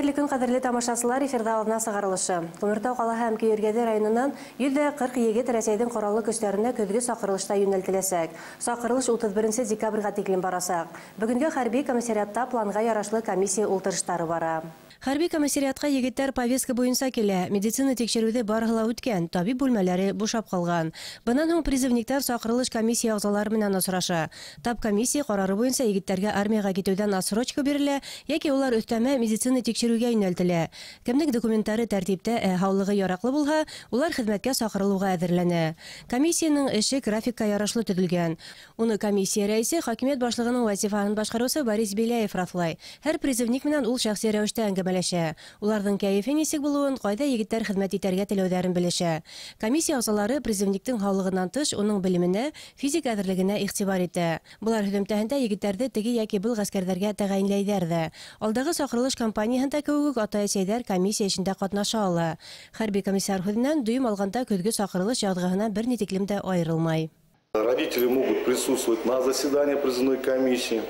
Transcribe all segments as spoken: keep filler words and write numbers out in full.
Хәерле көн, кадерле тамашачылар, эфирда алдына сыгарылышы. Күмертау каласы һәм Көйөргәде районынан йөз кырк егет Рәсәйдән кораллы көчләренә көзге сакырылышта юнәлтеләсәк. Сакырылыш утыз беренче декабрьгә тиклем барасак. Бүгенге хәрби комиссариатта планга ярашлы комиссия ултырыштары бара. Хәрби комиссариатка егеттер повестка буенча килә. Медицина тикшерүде барыгыла үткән, табиб бүлмәләре бушап калган. Бунан соң призывниктар сакырылыш комиссия әгъзалары белән очраша. Тап комиссия карары буенча егеттерге армияга китүдән отсрочка бирелә, яки улар өстәмә медицина тикшерүгә юнәлтелә. Кемнең документлары тәртиптә, ә һаулыгы яраклы булса, улар хезмәткә сакырылуга әзерләнә. Комиссиянең эше графикка ярашлы төзелгән. Уны комиссия рәисе хакимият башлыгының вазифасын башкаручы Борис Беляев раслай. Һәр призывник белән ул шәхси рәвештә әңгәмәләшә. Уларның кәефе ничек булуын, кайда егеттер хезмәт итәргә теләүләрен белешә. Комиссия әгъзалары призывниктың һаулыгыннан тыш уның белеменә, физик әзерлегенә игътибар итә. Булар һөҗүмтәһендә егеттерде теге яки был гаскәрләргә тәгаенләйдәр дә. Алдагы сакырылыш кампаниясында кебек ата-әсәйләр комиссия эшендә катнаша ала. Хәрби комиссар хүннән дүйм алганда көзге сакырылыш ягъдыгына бер ни тиклем дә аерылмай. Родители могут присутствовать на заседании призывной комиссии.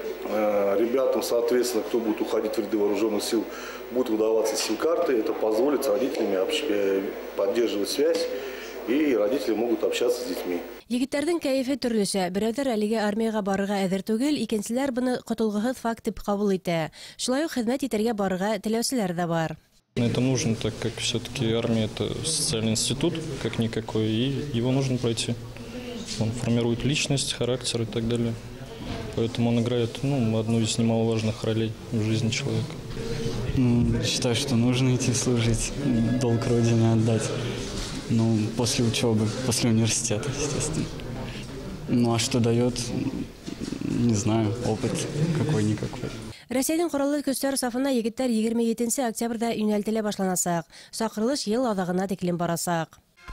Ребятам, соответственно, кто будет уходить в ряды вооруженных сил, будут выдаваться сим-карты. Это позволит с родителями поддерживать связь, и родители могут общаться с детьми. Егеттердің кәефе төрлесе. Берәүдер әлегә армияга барырга әзер түгел, икенчеләр буны котылгысыз факт дип кабул итә. Шулай ук хезмәт итәргә барырга теләүчеләр дә бар. Это нужно, так как все-таки армия – это социальный институт, как никакой, и его нужно пройти. Он формирует личность, характер и так далее. Поэтому он играет ну, одну из немаловажных ролей в жизни человека. Считаю, что нужно идти служить, долг Родине отдать. Ну, после учебы, после университета, естественно. Ну, а что дает, не знаю, опыт какой-никакой. Рәсәйдән кораллы көчләр сафына егеттер егерме җиденче октябрьдә юнәлтелә башланасак. Сакырылыш ел адагына тиклем барасак.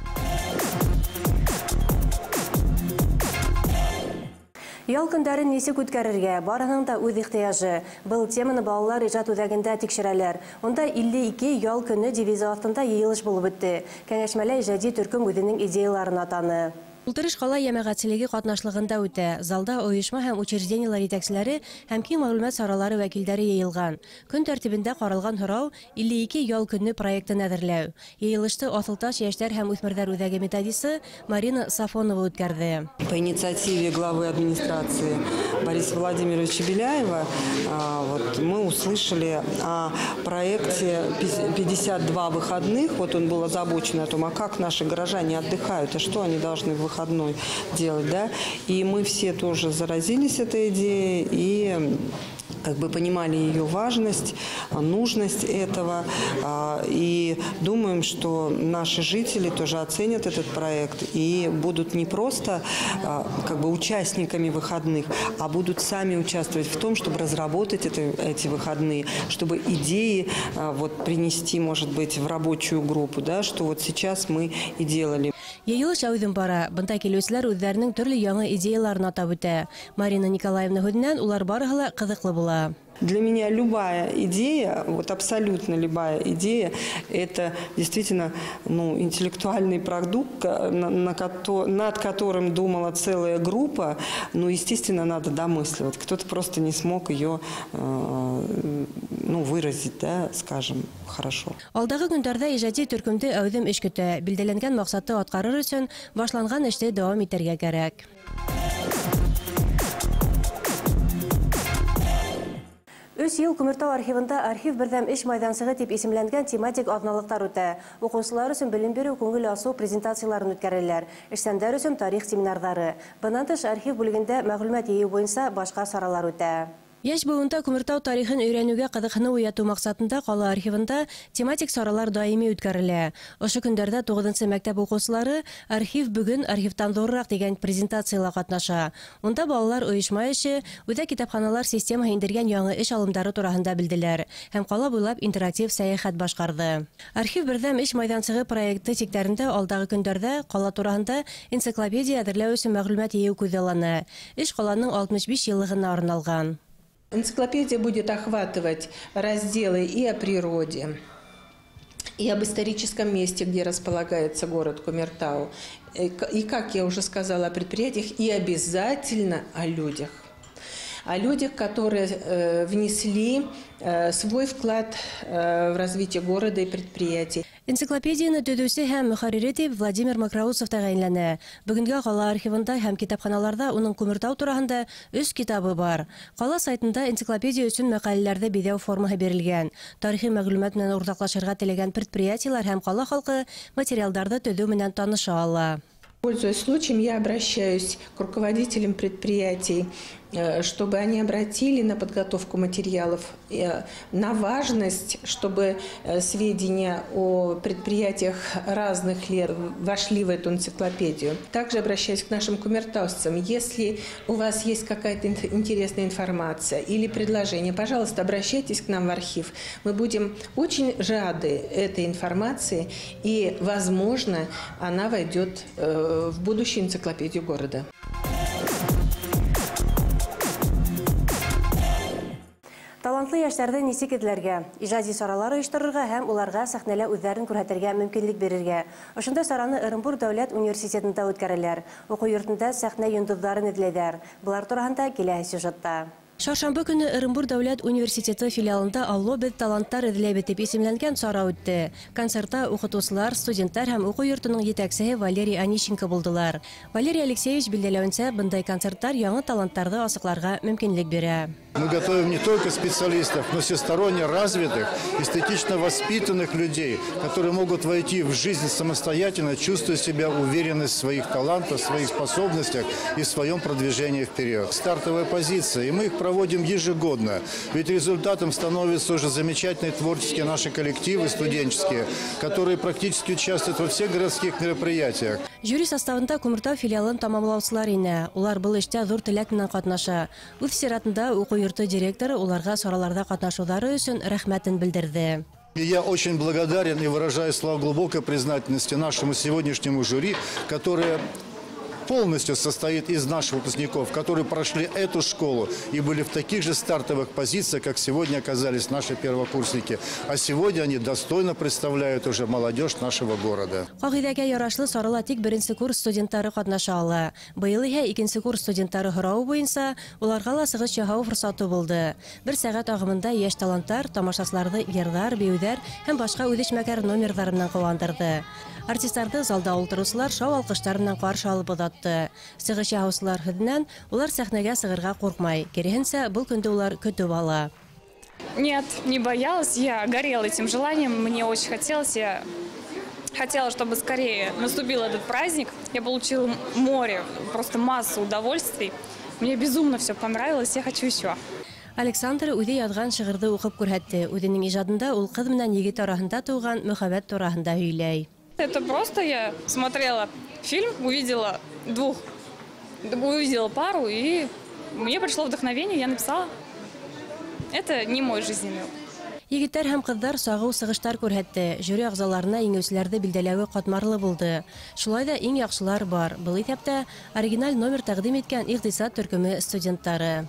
Ял көндәрен ничек үткәрергә, барының да үз ихтыяжы. Был теманы балалар иҗат үзәгендә тикшерәләр. Онда илле ике ял көне девизы астында йыелыш булып үтте. Кәңәшмәлә иҗади төркем үзенең идеяларын атаны. Ултырыш кала җәмәгатьчелеге катнашлыгында үтә. Залда оешма һәм учреждениелар җитәкчеләре һәм киң мәгълүмат саралары вәкилләре йыелган. Көн тәртибендә каралган һорау илле ике ял көнне проектын әзерләү. Йыелышты Асылташ яшьләр һәм үсмерләр үзәге методисты Марина Сафонова үткәрде. По инициативе главы администрации Бориса Владимировича Беляева вот, мы услышали о проекте пятьдесят два выходных. Вот он был озабочен о том, а как наши горожане отдыхают, а что они должны в выходной делать, да? И мы все тоже заразились этой идеей и как бы понимали ее важность, нужность этого, и думаем, что наши жители тоже оценят этот проект и будут не просто как бы участниками выходных, а будут сами участвовать в том, чтобы разработать это, эти выходные, чтобы идеи вот принести, может быть, в рабочую группу, да, что вот сейчас мы и делали. Йыелыш әүҙем бара. Бында килеүселәр үҙҙәренең төрлө яңы идеяларын атап үтә. Марина Николаевна һүҙенән улар барыһы ла кызыклы була. Для меня любая идея, вот абсолютно любая идея, это действительно ну, интеллектуальный продукт, на, на, над которым думала целая группа. Ну, естественно, надо домысливать. Кто-то просто не смог ее э, ну, выразить, да, скажем, хорошо. Алдагы көндәрдә иҗади төркемде әүҙем эш көтә. Билдәләнгән максатты аткарыр өчен башланган эште дәвам итәргә кәрәк. Өч ел Күмертау архивында архив бердәм эш майдансыгы дип исемләнгән тематик атналыктар үтә. Укучылар өчен белем бирү, күңел асу презентацияларын үткәрәләр. Эшчәннәр өчен тарих семинарлары. Буннан тыш архив бүлегендә мәгълүмат йыю буенча башка саралар үтә. Яшь буында Күмертау тарихын өйрәнүгә кызыксыну уяту максатында кала архивында тематик саралар даими үткәрелә. Ошо көндәрдә тугызынчы мәктәп укучылары архив бүген архивтан зуррак дигән презентацияларга катнаша. Унда балалар оешма эше, үтә китапханалар системаһы индергән яңа эш алымдары турында белделәр һәм кала буйлап интерактив сәяхәт башкарды. Архив бердәм эш майдансыгы проекты чиктәрендә алдагы көндәрдә кала турында энциклопедия әзерләү өчен мәгълүмат йыю күзаллана. Эш каланың алтмыш биш еллыгына арналган. Энциклопедия будет охватывать разделы и о природе, и об историческом месте, где располагается город Кумертау, и, как я уже сказала, о предприятиях, и обязательно о людях. о людях, которые э, внесли э, свой вклад э, в развитие города и предприятий. Энциклопедияны төдеүсе һәм мөхәррире дип Владимир Макроусов тәгаенләнә. Бүгенгә кала архивында һәм китапханаларда уның Күмертау турында өч китабы бар. Кала сайтында энциклопедия өчен мәкаләләрдә бизәү формаһы бирелгән. Тарихи мәгълүмат белән уртаклашырга теләгән предприятиеләр һәм кала халкы материалларда төдеү менән таныша ала. Пользуясь случаем, я обращаюсь к руководителям предприятий, чтобы они обратили на подготовку материалов, на важность, чтобы сведения о предприятиях разных лет вошли в эту энциклопедию. Также обращаюсь к нашим кумертаусцам. Если у вас есть какая-то интересная информация или предложение, пожалуйста, обращайтесь к нам в архив. Мы будем очень рады этой информации, и, возможно, она войдет в будущую энциклопедию города. Талантлы яшьләрдә нисек итләргә, иҗади саралар оештырырга һәм уларга сәхнәлә үзләрен күрсәтергә мөмкинлек бирергә. Ошондай сараны Оренбур дәүләт университетында үткәрәләр. Уку йортында сәхнә йондызларын эзләйләр. Булар турында киләсе сюжетта. Шаршамбы көне Оренбур дәүләт университеты филиалында «Алло, без таланттар эзләйбез» дип исемләнгән сара үтте. Концертта укытучылар, студентлар һәм уку йортының җитәкчесе Валерий Онищенко булдылар. Валерий Алексеевич билдәләвенчә, бындай концерттар яңа таланттарды асыкларга мөмкинлек бирә. Мы готовим не только специалистов, но и всесторонне развитых, эстетично воспитанных людей, которые могут войти в жизнь самостоятельно, чувствуя себя уверенность в своих талантах, в своих способностях и в своем продвижении вперед. Стартовая позиция, и мы их проводим ежегодно. Ведь результатом становятся уже замечательные творческие наши коллективы студенческие, которые практически участвуют во всех городских мероприятиях. Жюри составында Күмертау филиалын тамамлаучылар инә. Улар был эштә зур теләк менән катнаша. Үз сиратында уку йорты директоры уларга сараларда катнашулары өчен рәхмәтен белдерде. И я очень благодарен и выражаю слова глубокой признательности нашему сегодняшнему жюри, которое полностью состоит из наших выпускников, которые прошли эту школу и были в таких же стартовых позициях, как сегодня оказались наши первокурсники. А сегодня они достойно представляют уже молодежь нашего города. Кагыйдәгә ярашлы сарала тик беренче курс студентлары катнаша ала. Быел исә икенче курс студентлары һорау буенча уларга ла сыгыш яһау форсаты булды. Бер сәгать агымында яшь талантлар тамашачыларны йырлар, биюдәр һәм башка үзешмәкәр номерлары белән куандырды. Артистларды залда утыручылар шау алкыштар белән каршы алып озатты. Сыгыш яһаучылар һүднән улар сәхнәгә сыгырга куркмай. Киресенчә, бу көндә улар көтүп ала. Нет, не боялась. Я горела этим желанием. Мне очень хотелось. Я хотела, чтобы скорее наступил этот праздник. Я получила море, просто массу удовольствий. Мне безумно все понравилось. Я хочу еще. Александр үзе язган шигырьне укып күрһәтте. Үзенең иҗатында ул кыз белән егет арасында туган мөхәббәт турында һөйләй. Это просто я смотрела фильм, увидела двух, увидела пару, и мне пришло вдохновение, я написала. Это не мой жизненный опыт. Егеттәр һәм кызлар сагу сыгыштар күрһәтте. Жюри агзаларына иңүчеләрне билдәләве катмарлы булды. Шулай да иң яхшылар бар. Был исәптә оригиналь номер тәкъдим иткән икътисад төркеме студентлары.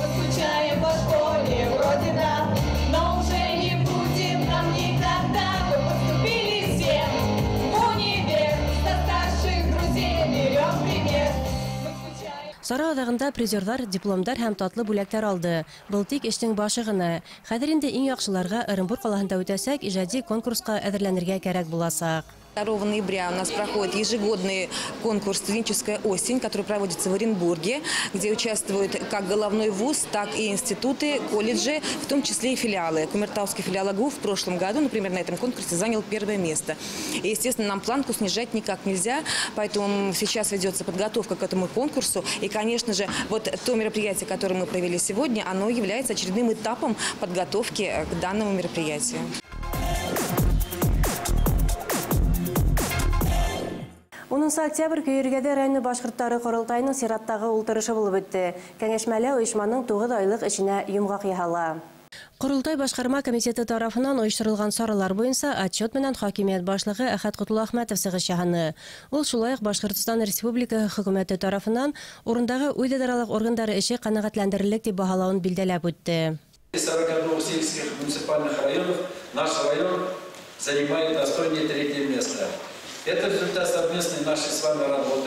Сара адагында призерлар, дипломдар һәм татлы бүләктәр алды. Был тик эшнең башы гына. Хәзер инде иң яхшыларга Оренбур калаһында үтәсәк, иҗади конкурска әзерләнергә кирәк буласак. второго ноября у нас проходит ежегодный конкурс «Студенческая осень», который проводится в Оренбурге, где участвуют как головной вуз, так и институты, колледжи, в том числе и филиалы. Кумертауский филиал АГУ в прошлом году, например, на этом конкурсе занял первое место. И, естественно, нам планку снижать никак нельзя, поэтому сейчас ведется подготовка к этому конкурсу. И, конечно же, вот то мероприятие, которое мы провели сегодня, оно является очередным этапом подготовки к данному мероприятию. онынчы октябрь Көйргәдә районы башкортлары корылтайының сираттагы ултырышы булып үтте. Кәңәшмәле оешманың тугыз айлык эшенә йомгак яһала. Корылтай башкарма комитеты тарафынан оештырылган саралар буенча отчет менән хакимият башлыгы Әхәт Кутулахмәтов чыгыш яһаны. Ул шулай ук Башкортстан Республика хөкүмәте тарафынан урындагы уйдадаралык органнары эше канәгатьләндерерлек дип баһалауын билдәләп үтте. сорок один сельских муниципальных районов наш район занимает достойное третье место. Это результат совместной нашей с вами работы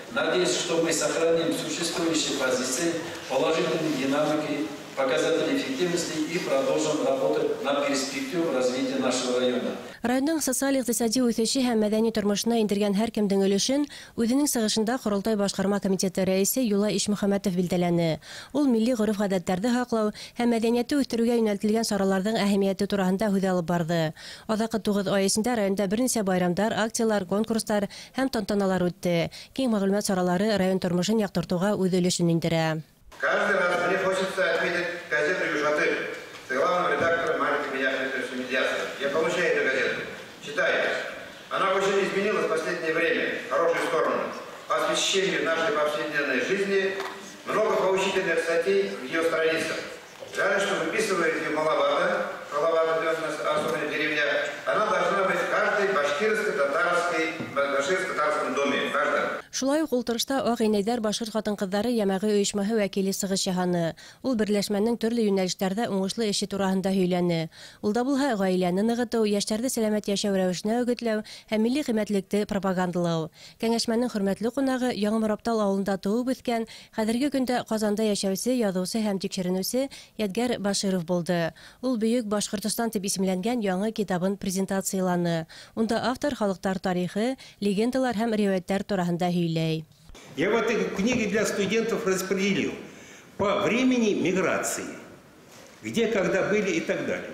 Надеюсь, что мы сохраним существующие позиции, положительные динамики, показатели эффективности и продолжим работать на перспективу развития нашего района. Районның социаль-иктисади үҫеше һәм мәдәни тормышына индергән һәр кемдең өлөшөн үҙенең сығышында Ҡоролтай башҡарма комитеты рәйесе Юлай Ишмөхәмәтов билдәләне. Ул милли ғөрөф-ғәҙәттәрҙе һаҡлау һәм мәҙәниәтте үҫтереүгә йүнәлтелгән сараларҙың әһәмиәте тураһында һүҙ алып барды. Аҙаҡҡы туғыҙ ай эсендә районда бер нисә байрамдар, акциялар, конкурстар һәм тантаналар үтте. Киң мәғлүмәт саралары район тормошын яҡтыртыуға үҙ өлөшөн индерә. Каждый раз мне хочется отметить газету «Южаты» с главным редактором Мариком Яховичем Медясовым. Я получаю эту газету, читаю. Она очень изменилась в последнее время, в хорошую сторону. По освещению нашей повседневной жизни много поучительных статей в ее страницах. Жаль, что выписывает ее маловато, маловато, особенно в деревнях. Она должна быть в каждой башкирско-татарской, башкирско-татарском доме, в каждом. Шулай уҡ ултырышта Ак инәйҙәр башҡорт ҡатын-ҡыҙҙары йәмәғи ойошмаһы вәкиле сығыш яһаны. Ул берләшмәнең төрлө йүнәлештәрҙә уңышлы эше тураһында һөйләне. Ул да булһа ғаиләне нығытыу, йәштәрҙе сәләмәт йәшәү рәүешенә өгөтләү һәм милли ҡиммәтлекте пропагандалау. Кәңәшмәнең хөрмәтле ҡунағы Яңы Мораптал ауылында тыуып үҫкән, хәҙерге көндә Ҡазанда йәшәүсе, яҙыусы һәм тикшеренеүсе Ядгәр Баширов булды. Ул Бөйөк Башҡортостан тип исемләнгән яңы китабын презентацияланы. Унда автор халыҡтар тарихы, легендалар һәм риүәйәттәр тураһында һөйләй. Я вот эти книги для студентов распределил по времени миграции, где, когда были и так далее.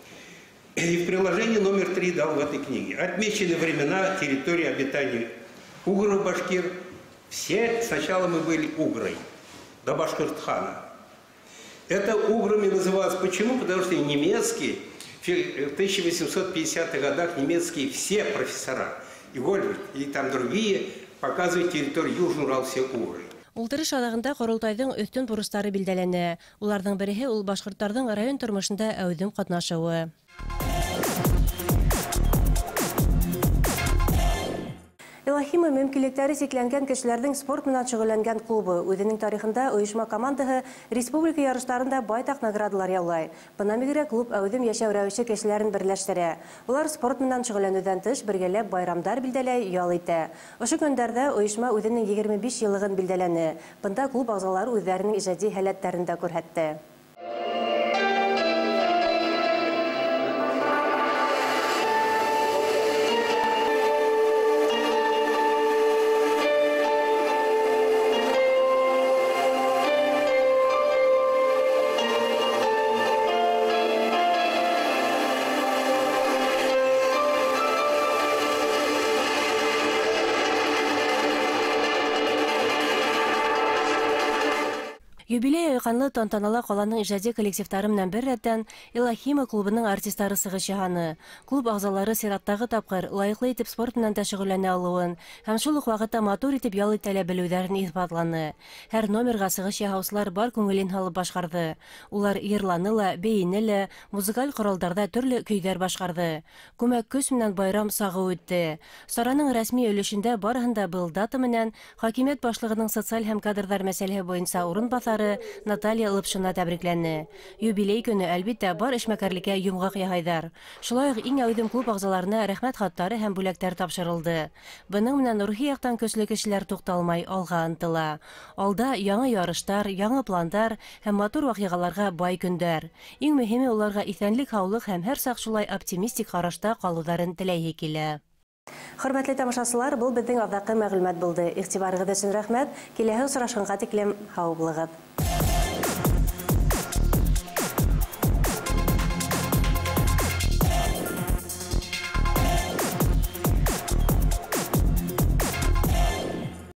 И в приложении номер три дал в этой книге. Отмечены времена, территории обитания угров, башкир. Все, сначала мы были угрой, до Башкортхана. Это уграми называлось. Почему? Потому что немецкие, в тысяча восемьсот пятидесятых годах немецкие все профессора, и Гольберт, и там другие, показывают территорию Южный Урал, все угры. Ултырыш аҙағында Ҡоролтайҙың өҫтөн бурыстары билдәләнә. Уларҙың береһе ул башҡорттарҙың район тормошында әүҙем ҡатнашыуы. Илаһима мөмкинлектәре сикләнгән кешеләрҙең спорт менән шөғөлләнгән клубы үҙенең тарихында ойошма командаһы республика ярыштарында байтаҡ наградалар яулай. Бына мигрә клуб әүҙем йәшәү рәүеше кешеләрен берләштерә. Улар спорт менән шөғөлләнеүҙән тыш бергәләп байрамдар билдәләй, ял итә. Ошо көндәрҙә ойошма үҙенең егерме биш йыллығын билдәләне. Бында клуб ағзалары үҙҙәренең ижади һәләттәрен дә күрһәтте. Юбилей айҡанлы тантанала ҡаланың ижади коллективтары менән бер рәттән Илаһима клубының артистары сығыш яһаны. Клуб ағзалары сираттағы тапҡыр лайыҡлы итеп спорт менән дә шөғөлләнә алыуын һәм шул уҡ ваҡытта матур итеп ял итә белеүҙәрен иҫбатланы. Һәр номерға сығыш яһаусылар бар күңелен һалып башҡарҙы. Улар йырланы ла, бейене лә, музыкаль ҡоралдарҙа төрлө көйҙәр башҡарҙы. Күмәк көс менән байрам сағы үтте. Сараның рәсми өлөшөндә барыһында был дата менән хакимиәт башлығының социаль һәм кадрҙар мәсьәләһе буйынса урынбаҫары Наталья Лыпшина тәбрикләне. Юбилей көне, әлбиттә, бар эшмәкәрлеккә йомғаҡ яһайҙар. Шулай уҡ иң әүҙем клуб ағзаларына рәхмәт хаттары һәм бүләктәр тапшырылды. Бының менән рухи яҡтан көслө кешеләр туҡталмай алға ынтыла. Алда яңы ярыштар, яңы пландар һәм матур ваҡиғаларға бай көндәр. Иң мөһиме уларға иҫәнлек, һаулыҡ һәм һәр саҡ шулай оптимистик ҡарашта ҡалыуҙарын теләйһе килә. Хөрмәтле тамашасылар, был беҙҙең аҙаҡҡы мәғлүмәт булды. Иғтибарығыҙ өсөн рәхмәт. Киләһе осрашҡанға тиклем һау булығыҙ.